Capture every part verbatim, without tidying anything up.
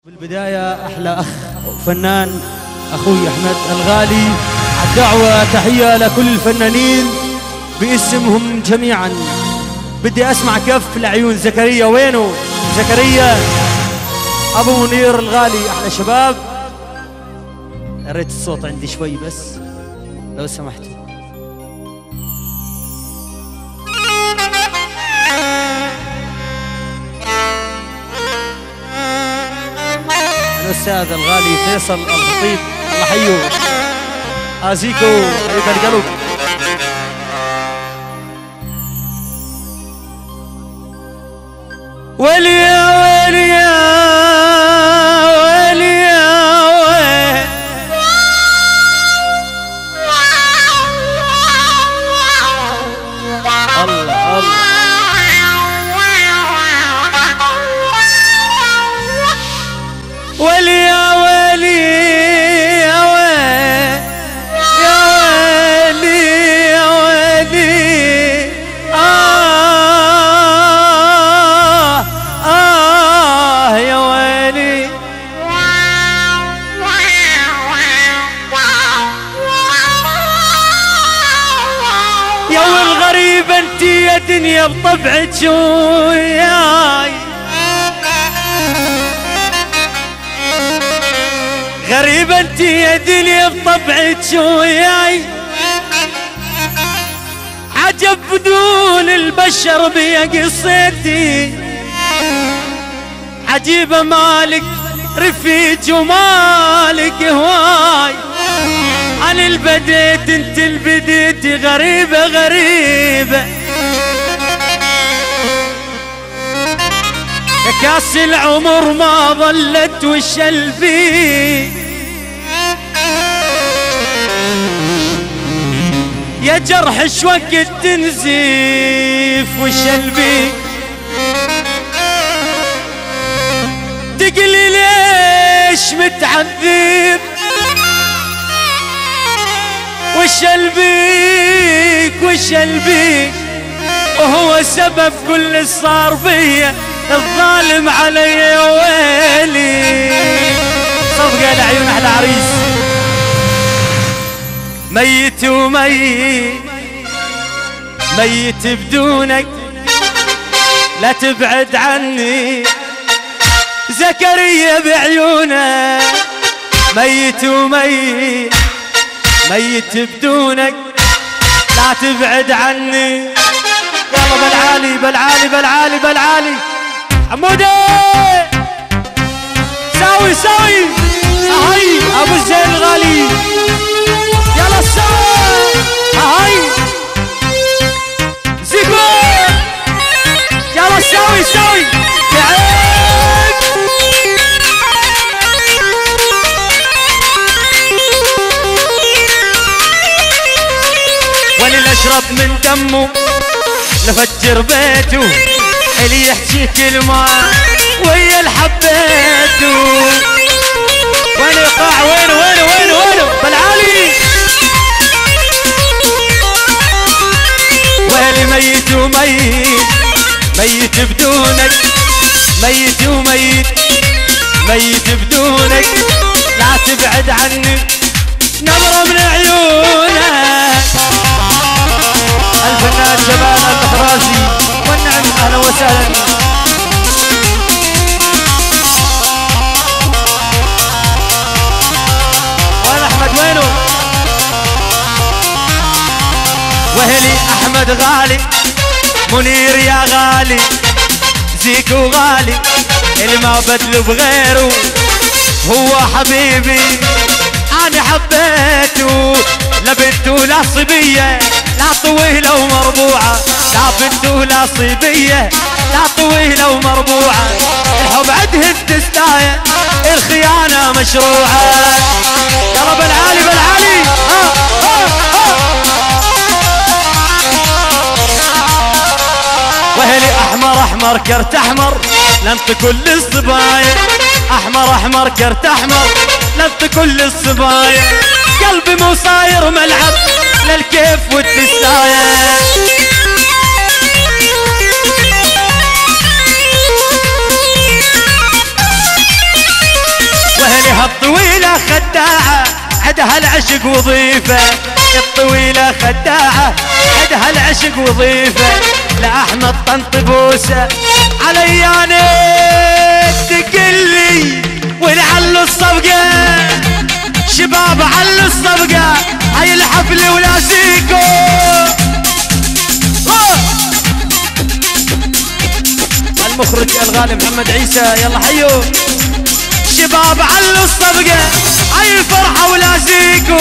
بالبداية أحلى أخ فنان أخوي أحمد الغالي، الدعوة تحية لكل الفنانين باسمهم جميعا. بدي أسمع كف لعيون زكريا. وينه زكريا أبو منير الغالي؟ أحلى شباب. يا ريت الصوت عندي شوي بس لو سمحتوا. الأستاذ الغالي فيصل الخطيب، الله حيو. آزيكو حبيب القلب. وليا وليا وليا الله الله ولي يا ويلي يا ويلي يا ويلي يا ويلي آه آه يا ويلي. يا والغريب انت يا دنيا بطبعك وياي، غريبة انت يا دنيا بطبعك وياي، عجب بدون البشر بيا قصتي، عجيبة مالك رفيج ومالك هواي، عن البديت انت البديتي غريبة غريبة. كاس العمر ما ظلت وشلبي، يا جرح شوقت تنزيف وشلبي، تقلي ليش متعذب وشلبيك وشلبيك، وهو سبب كل اللي صار فيا، الظالم علي يا ويلي. صفقة لعيون احلى عريس. ميت وميت ميت بدونك، لا تبعد عني زكريا بعيونك، ميت وميت ميت بدونك، لا تبعد عني. يلا بالعالي بالعالي بالعالي بالعالي حمودة، ساوي ساوي هاي ابو الزين الغالي، يلا ساوي هاي زيكو، يلا ساوي ساوي يعيب. ولي نشرب من دمه نفجر بيته، اللي يحكي كلمة ويا الحبيته. وين يقع وين وين وين وين بالعالي. ويلي ميت وميت ميت بدونك، ميت وميت ميت بدونك، لا تبعد عني نظرة من عيونك. الفنان جمال المحرازي والنعم، اهلا وسهلا. وين احمد وينه؟ وهلي احمد غالي، منير يا غالي، زيكو غالي، اللي ما بدله بغيره هو حبيبي، انا حبيته. لا بنت ولا صبيه، لا طويلة ومربوعة، لا بنت ولا صبية، لا طويلة ومربوعة، الحب عده الدستاية، الخيانة مشروعة. يلا بالعالي بالعالي. ها ها ها. وهلي احمر احمر كرت احمر، لنت كل الصبايا، احمر احمر كرت احمر، لنت كل الصبايا، قلبي مو صاير ملعب للكيف والتسايا. وهلها الطويلة خداعة عدها العشق وظيفة، الطويلة خداعة عدها العشق وظيفة، لأحمد طنط بوسة عليانك تقلي ولعلو الصفقة، شباب علو الصفقة هاي الحفل ولاسيكو. المخرج الغالي محمد عيسى يلا حيو. شباب علو الصفقة هاي الفرحة ولاسيكو،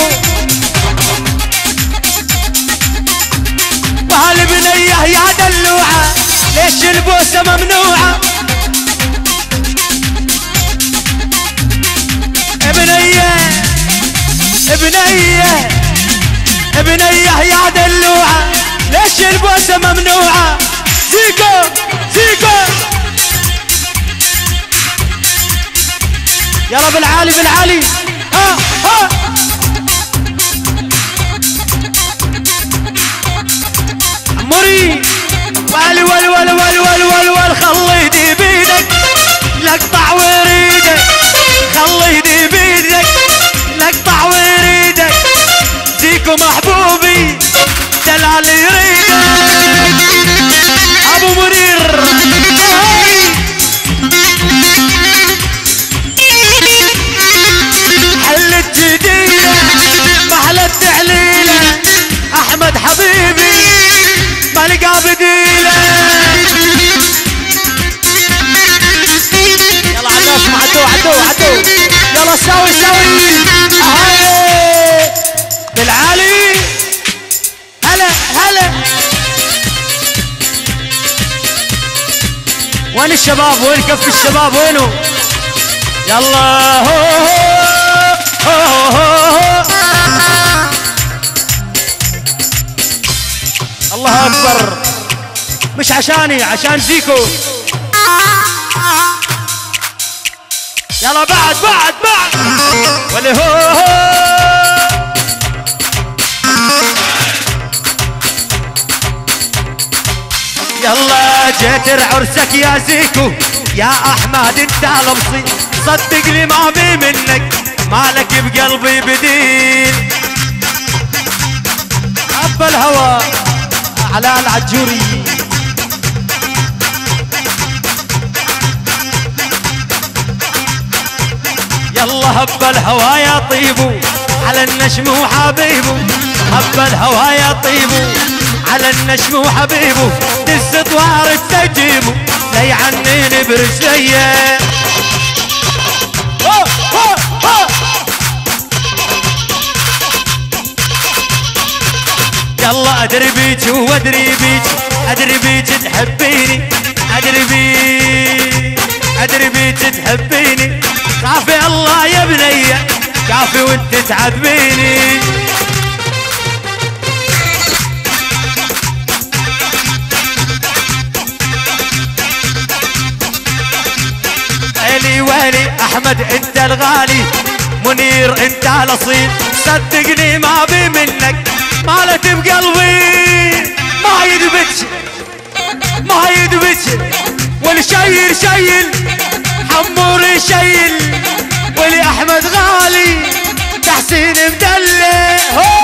وهالبنية يا دلوعة ليش البوسة ممنوعة؟ ابنية ابنية ابنية يا دلوعة ليش البوسة ممنوعة؟ زيكو زيكو يلا بالعالي بالعالي. ها ها عموري والي والي والي والي والي والي والي خلي دي بيدك لقطع وريدك، خلي دي بيدك لقطع وريدك، زيكو محبوبي دلال يريدك ابو منير. حلت جديدة محل التعليلة احمد حبيبي ما لقى بديلة. يلا عدوش عدو عدو عدو يلا ساوي ساوي هاي بالعالي. هلا هلا وين الشباب؟ وين كف الشباب وينه؟ يلا هو هو هو هو. الله اكبر مش عشاني عشان زيكو. يلا بعد بعد بعد ولا هو هو. يلا جيت عرسك يا زيكو يا احمد انت لمصي، صدقني ما بي منك مالك بقلبي بديل. اب الهوى علاء العجوري. يلا هب الهوى يا طيبو على النجم وحبيبو، هب الهوى يا طيبو على النجم وحبيبو، دز طوار التجيبو لا يعنيني برجليه. يلا ادري بيك وادري بيك ادري بيك تحبيني، ادري بيك ادري بيك تحبيني، كافي الله يا بنيه كافي وانت تعذبيني. ويلي ويلي احمد انت الغالي، منير انت الاصيل، صدقني ما بي منك مالت بقلبي ما يدبج ما يدبج. والشيل شيل حموري شيل، ولي احمد غالي تحسين مدلي.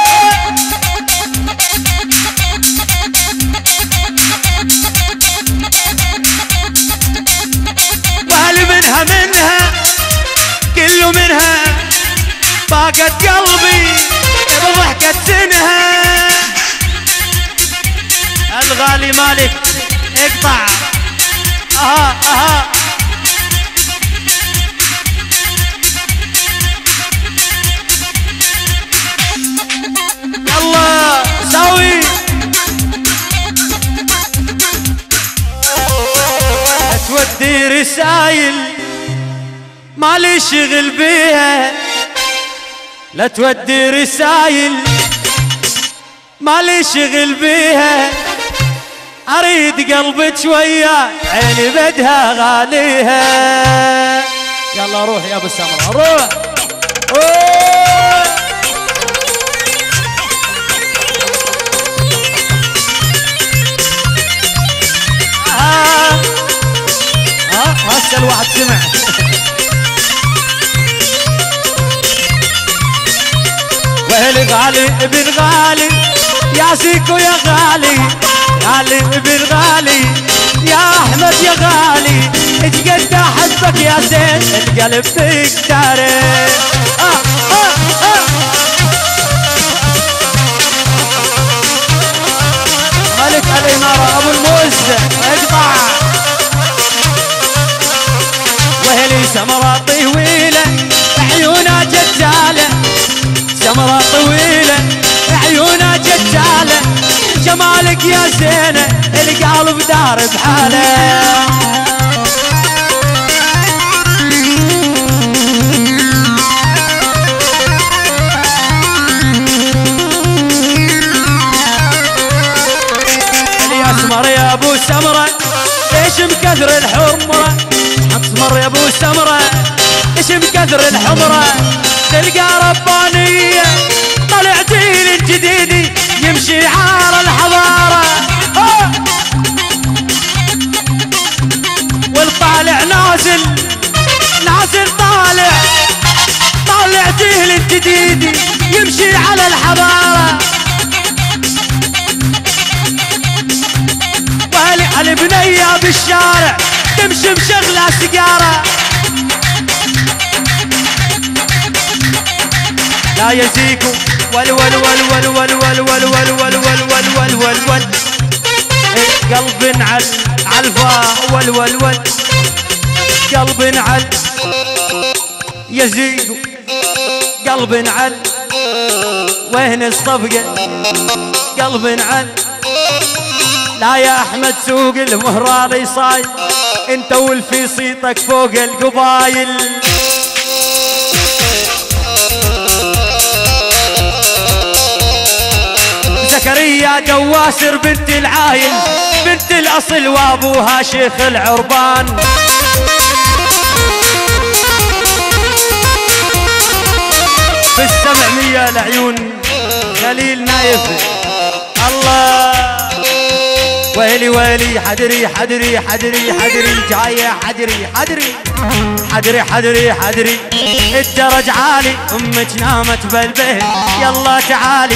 وهل منها منها كله منها باقت قلبي بضحكة سنها. الغالي مالك اقطع اها اها. يلا ساوي تودي رسايل مالي شغل بيها، لا تودي رسايل مالي شغل بيها، اريد قلبك شويه عيني بدها غاليها. يلا روح يا ابو سمره روح. ها ها هسه الواحد سمع. غالي ابن غالي يا سيكو يا غالي، غالي ابن غالي يا احمد يا غالي، ايش قد احبك يا زين القلب تكتري. آه آه آه. ملك الاماره ابو الموز اقطع. وهلي سمرة طويله عيونها ججاله، سمرة طويله عيونها ججاله، جمالك يا زينه القلب دار بحاله. يا اسمر يا ابو سمره ليش مكثر الحمره، اسمر يا ابو سمره ليش مكثر الحمره، تلقى ربانيه طلع جيل جديد يمشي عار الحضاره. أوه. والطالع نازل نازل طالع طالع جيل جديد يمشي على الحضاره. وهلي البنيه بالشارع تمشي مشغله سيجاره، لا يزيكو ول ول ول ول ول ول ول ول ول ول ول ول ول ول قلب عل علفا ول ول ول قلب عل يزيكو قلب عل وين الصفقة قلب عل. لا يا احمد سوق المهرالي صايل انت والفي صيتك فوق القبايل. زكريا دواسر بنت العايل بنت الاصل وابوها شيخ العربان. بالسبعمية لعيون خليل نايف الله. ويلي ويلي حدري حدري حدري حدري جاية حدري حدري حدري حدري حدري الدرج عالي امك نامت بالبيت يلا تعالي.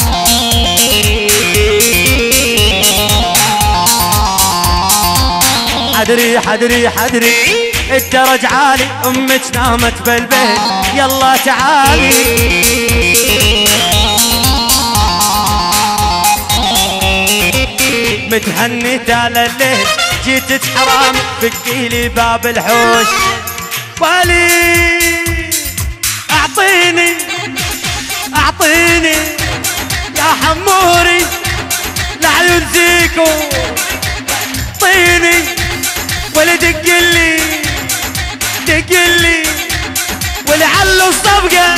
حدري حدري حدري الدرج عالي امك نامت بالبيت يلا تعالي. متهنيت على الليل جيتك حرام فكيلي باب الحوش. ولي اعطيني اعطيني يا حموري لعيون زيكو اعطيني ولا دقلي دقلي ولعله الصفقه.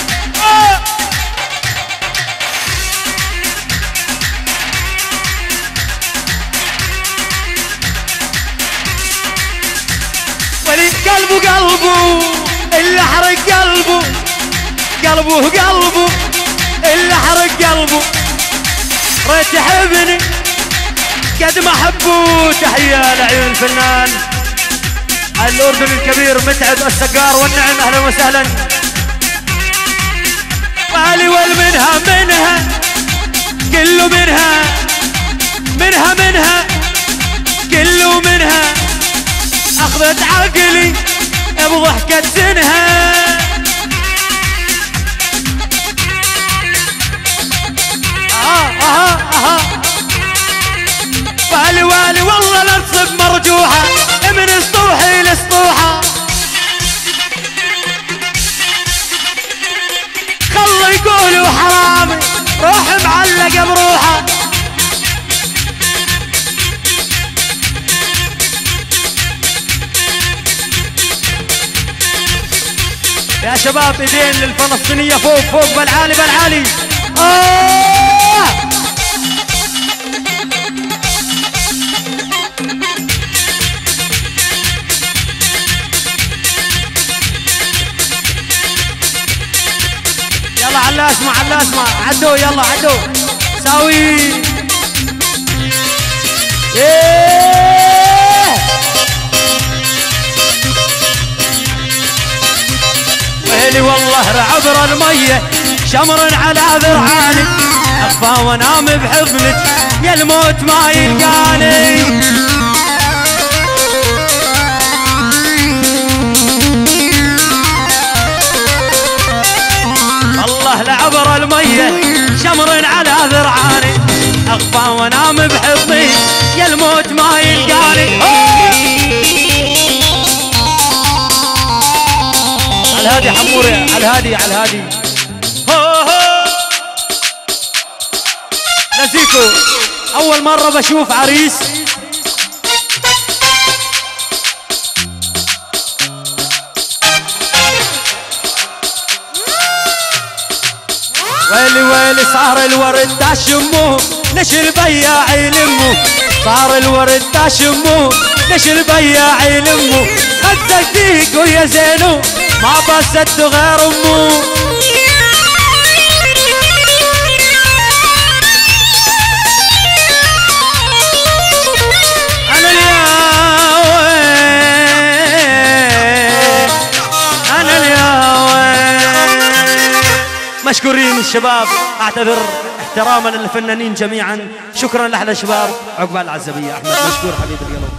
قلبه قلبه اللي حرق قلبه قلبه قلبه اللي حرق قلبه ريت يحبني قد ما حبه. تحية لعيون الفنان الأردني الكبير متعب السقار والنعم أهلا وسهلا. بالي والمنها منها كله منها منها منها كله منها أخذت عقلي بضحكة سنها. آه آه آه بالي والي والله الأرصب مرجوحة من سطوحي لسطوحة. خلوا يقولوا حرامي روح معلقة بروحه. يا شباب ايدين للفلسطينية فوق فوق بالعالي بالعالي. آه يلا على اسمع على اسمع عدوا يلا عدوا ساوي. ايه ويلي والله عبر المية شمر على ذرعاني اخفى وانام بحضنك يا الموت ما يلقاني. الله لعبر المية شمر على ذرعاني اخفى وانام بحضني يا الموت ما يلقاني. على الهادي حموري، على الهادي على الهادي. نسيكو اول مرة بشوف عريس ويلي ويلي صار الورد تشموه ليش البياع يلمه، صار الورد تشموه ليش البياع يلمه، خدك فيك ويا زينو ما بست غير امه. انا الياوي انا الياوي. مشكورين الشباب، اعتذر احتراما للفنانين جميعا. شكرا لاحلى شباب عقبال العزبيه. احمد مشكور حبيبي اليوم.